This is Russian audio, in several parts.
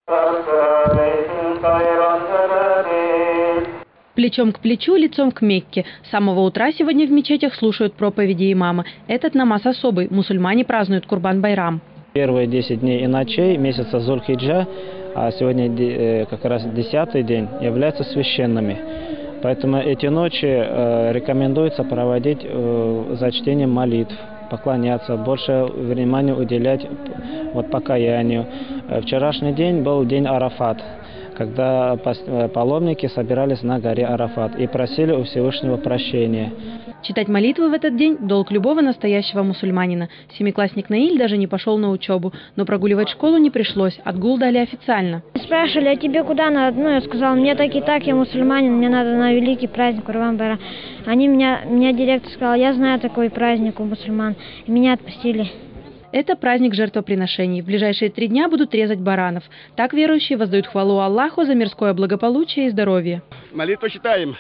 Плечом к плечу, лицом к Мекке. С самого утра сегодня в мечетях слушают проповеди имама. Этот намаз особый. Мусульмане празднуют Курбан-байрам. Первые 10 дней и ночей месяца Зуль-Хиджа, а сегодня как раз 10-й день, являются священными. Поэтому эти ночи рекомендуется проводить за чтением молитв, поклоняться, больше внимания уделять покаянию. Вчерашний день был день Арафат, когда паломники собирались на горе Арафат и просили у Всевышнего прощения. Читать молитвы в этот день – долг любого настоящего мусульманина. Семиклассник Наиль даже не пошел на учебу, но прогуливать школу не пришлось, отгул дали официально. Спрашивали, а тебе куда надо? Я сказала, мне так и так, я мусульманин, мне надо на великий праздник Курбан-байрам. Меня директор сказал, я знаю такой праздник у мусульман, и меня отпустили. Это праздник жертвоприношений. В ближайшие 3 дня будут резать баранов. Так верующие воздают хвалу Аллаху за мирское благополучие и здоровье. Молитву читаем.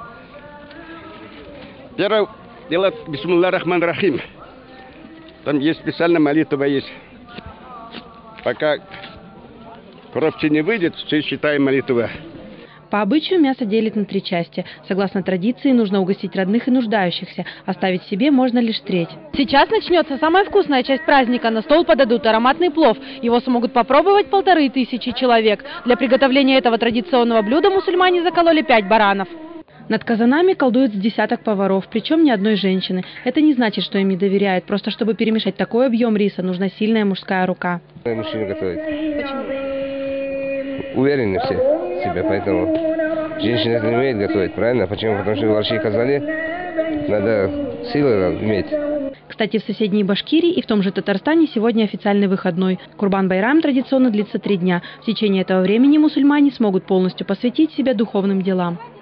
Первое делать бисмилля рахман рахим. Там есть специальная молитва есть. Пока кровь не выйдет, все считаем молитву. По обычаю мясо делят на 3 части. Согласно традиции, нужно угостить родных и нуждающихся. Оставить себе можно лишь треть. Сейчас начнется самая вкусная часть праздника. На стол подадут ароматный плов. Его смогут попробовать 1500 человек. Для приготовления этого традиционного блюда мусульмане закололи 5 баранов. Над казанами колдуют с десяток поваров, причем ни одной женщины. Это не значит, что им не доверяют. Просто чтобы перемешать такой объем риса, нужна сильная мужская рука. Мужчина готовит. Почему? Уверены все в себе, поэтому женщина это не умеет готовить, правильно? Почему? Потому что в большие казаны надо силы иметь. Кстати, в соседней Башкирии и в том же Татарстане сегодня официальный выходной. Курбан-байрам традиционно длится 3 дня. В течение этого времени мусульмане смогут полностью посвятить себя духовным делам.